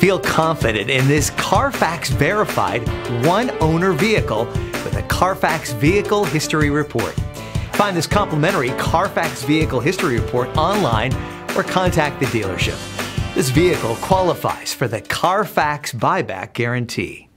Feel confident in this Carfax verified one-owner vehicle with a Carfax Vehicle History Report. Find this complimentary Carfax Vehicle History Report online or contact the dealership. This vehicle qualifies for the Carfax Buyback Guarantee.